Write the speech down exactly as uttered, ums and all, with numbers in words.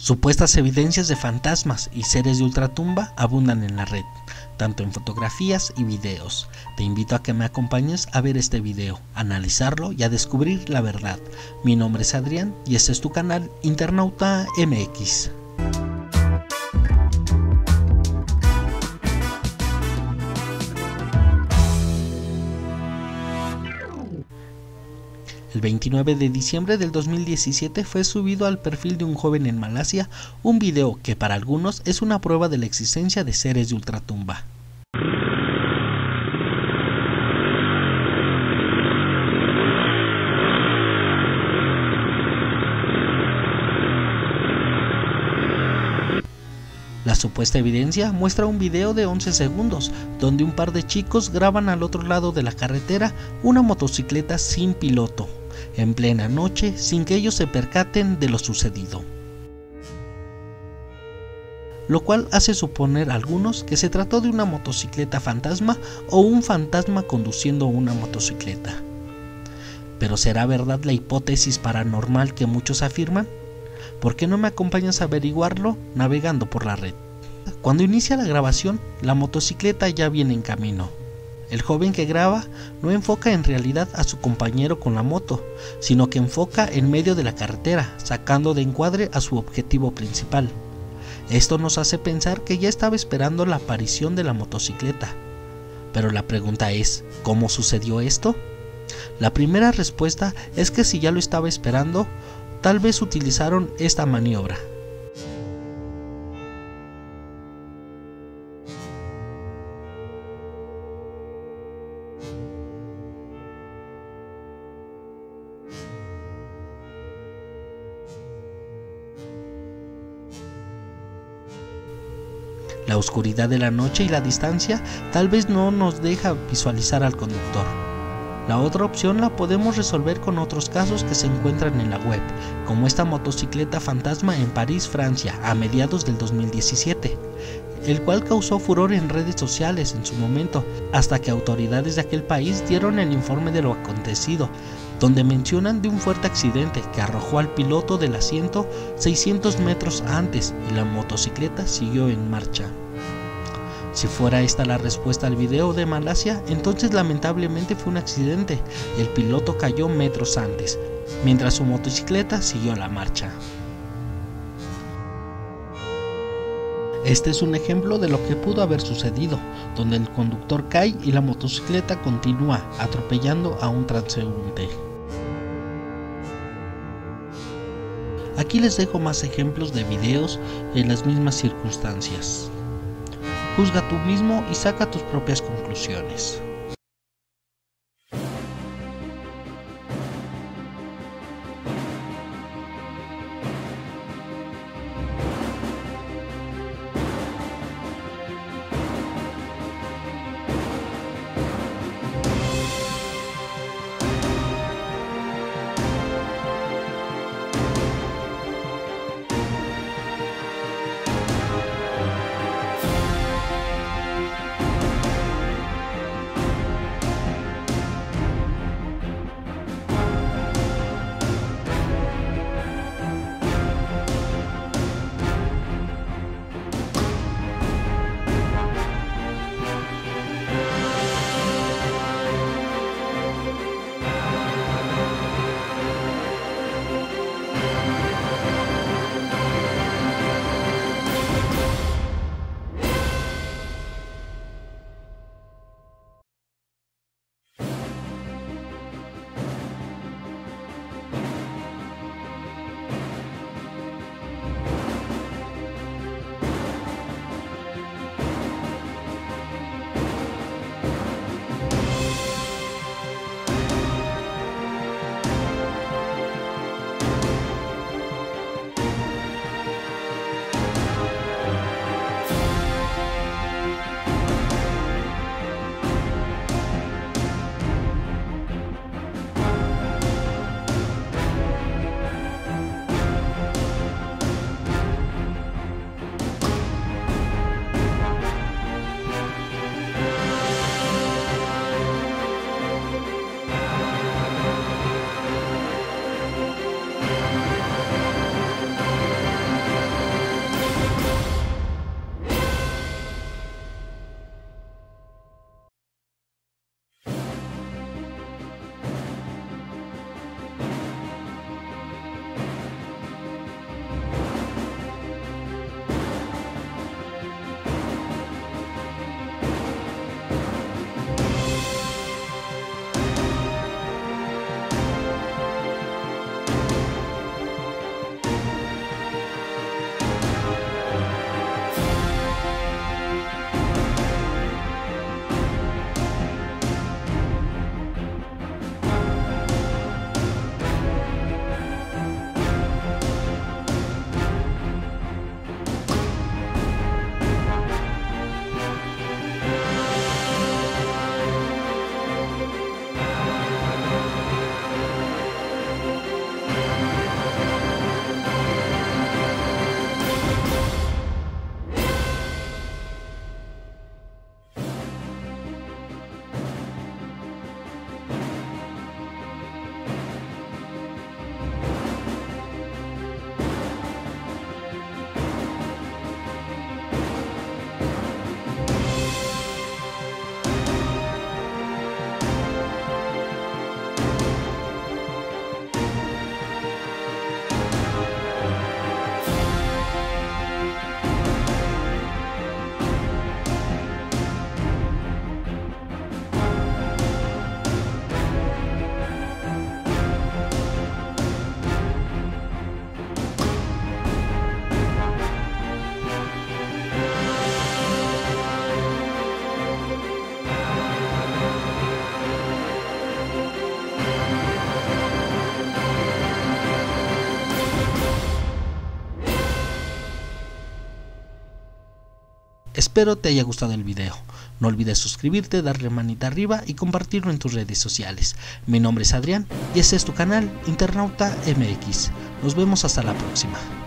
Supuestas evidencias de fantasmas y seres de ultratumba abundan en la red, tanto en fotografías y videos. Te invito a que me acompañes a ver este video, a analizarlo y a descubrir la verdad. Mi nombre es Adrián y este es tu canal Internauta M X. El veintinueve de diciembre del dos mil diecisiete fue subido al perfil de un joven en Malasia un video que para algunos es una prueba de la existencia de seres de ultratumba. La supuesta evidencia muestra un video de once segundos, donde un par de chicos graban al otro lado de la carretera una motocicleta sin piloto, en plena noche, sin que ellos se percaten de lo sucedido. Lo cual hace suponer a algunos que se trató de una motocicleta fantasma o un fantasma conduciendo una motocicleta. ¿Pero será verdad la hipótesis paranormal que muchos afirman? ¿Por qué no me acompañas a averiguarlo navegando por la red? Cuando inicia la grabación, la motocicleta ya viene en camino. El joven que graba no enfoca en realidad a su compañero con la moto, sino que enfoca en medio de la carretera, sacando de encuadre a su objetivo principal. Esto nos hace pensar que ya estaba esperando la aparición de la motocicleta. Pero la pregunta es, ¿cómo sucedió esto? La primera respuesta es que si ya lo estaba esperando, tal vez utilizaron esta maniobra. La oscuridad de la noche y la distancia tal vez no nos deja visualizar al conductor. La otra opción la podemos resolver con otros casos que se encuentran en la web, como esta motocicleta fantasma en París, Francia, a mediados del dos mil diecisiete, el cual causó furor en redes sociales en su momento, hasta que autoridades de aquel país dieron el informe de lo acontecido, donde mencionan de un fuerte accidente que arrojó al piloto del asiento seiscientos metros antes y la motocicleta siguió en marcha. Si fuera esta la respuesta al video de Malasia, entonces lamentablemente fue un accidente y el piloto cayó metros antes, mientras su motocicleta siguió la marcha. Este es un ejemplo de lo que pudo haber sucedido, donde el conductor cae y la motocicleta continúa atropellando a un transeúnte. Aquí les dejo más ejemplos de videos en las mismas circunstancias. Juzga tú mismo y saca tus propias conclusiones. Espero te haya gustado el video. No olvides suscribirte, darle manita arriba y compartirlo en tus redes sociales. Mi nombre es Adrián y este es tu canal Internauta M X. Nos vemos hasta la próxima.